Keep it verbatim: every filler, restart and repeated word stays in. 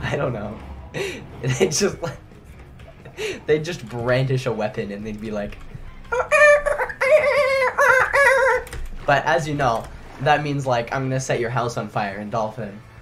I don't know. They just like they just brandish a weapon and they'd be like. But as you know, that means like I'm gonna set your house on fire in Dolphin.